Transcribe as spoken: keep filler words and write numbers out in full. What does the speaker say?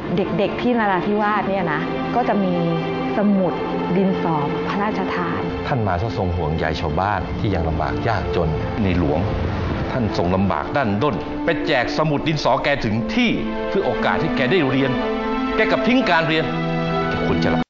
เด็กๆที่นราธิวาสเนี่ยนะก็จะมีสมุดดินสอพระราชทานท่านมาทรงห่วงใยชาวบ้านที่ยังลำบากยากจนในหลวงท่านทรงลำบากด้านด้นไปแจกสมุดดินสอแกถึงที่เพื่อโอกาสที่แกได้เรียนแกกับทิ้งการเรียนแกควรจะรับ